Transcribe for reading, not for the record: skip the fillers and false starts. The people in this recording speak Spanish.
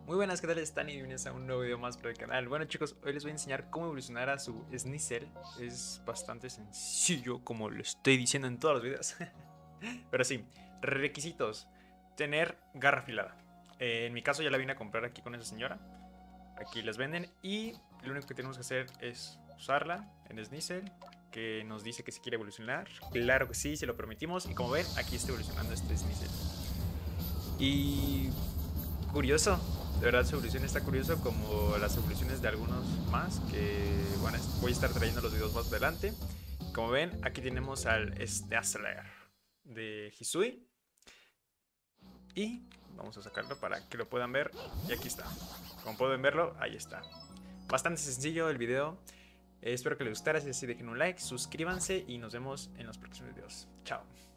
Muy buenas, ¿qué tal están? Y bienvenidos a un nuevo video más para el canal. Bueno chicos, hoy les voy a enseñar cómo evolucionar a su Sneasel. Es bastante sencillo, como lo estoy diciendo en todos los videos. Pero sí, requisitos. Tener garra afilada. En mi caso ya la vine a comprar aquí con esa señora. Aquí las venden y lo único que tenemos que hacer es usarla en Sneasel, que nos dice que se quiere evolucionar. Claro que sí, se lo permitimos. Y como ven, aquí está evolucionando este Sneasel. Y curioso, de verdad su evolución está curioso como las evoluciones de algunos más que bueno, voy a estar trayendo los videos más adelante. Como ven, aquí tenemos al Stazzler de Hisui y vamos a sacarlo para que lo puedan ver y aquí está. Como pueden verlo, ahí está. Bastante sencillo el video. Espero que les gustara, si es así dejen un like, suscríbanse y nos vemos en los próximos videos. Chao.